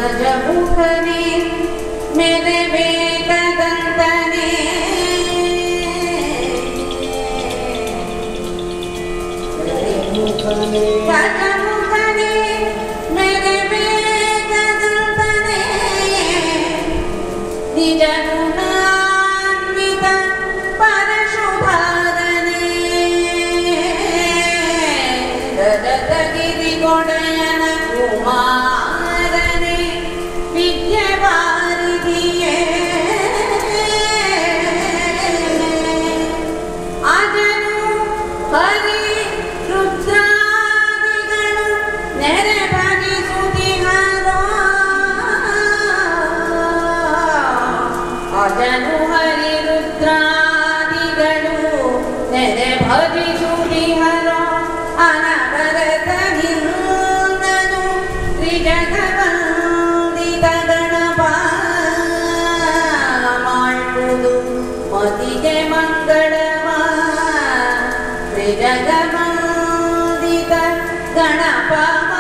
ಗಜಮುಖನೇ ಮೇರೆ ವೇಗದಂತನೇ ಗಜಮುಖನೇ ಮೇರೆ ವೇಗದಂತನೇ ನಿಜ ಗುಣಾನ್ವಿತ ಪರಶುಭಾರನೇ ರಜತಗಿರಿ ಗೊಡೆಯನ ಕುಮಾರನೇ ವಿದ್ಯವಾರಿಧಿಯೇ ಅಜನು ಹರಿ ರುದ್ರಾದಿಗಳು ನೆರೆ ಭಜಿಸುತ್ತಿಹರೋ ಅಜನು ಹರಿ ರುದ್ರಾದಿಗಳು ನೆರೆ ಭಜಿಸುತ್ತಿಹರೋ ಅನವರತ ನಿನ್ನನು ತ್ರಿಜಗವಂದಿತ ಗಣಪ ಮಾಡುವುದು ಮತಿಗೆ ಮಂಗಳವ ತ್ರಿಜಗವಂದಿತ ಗಣಪ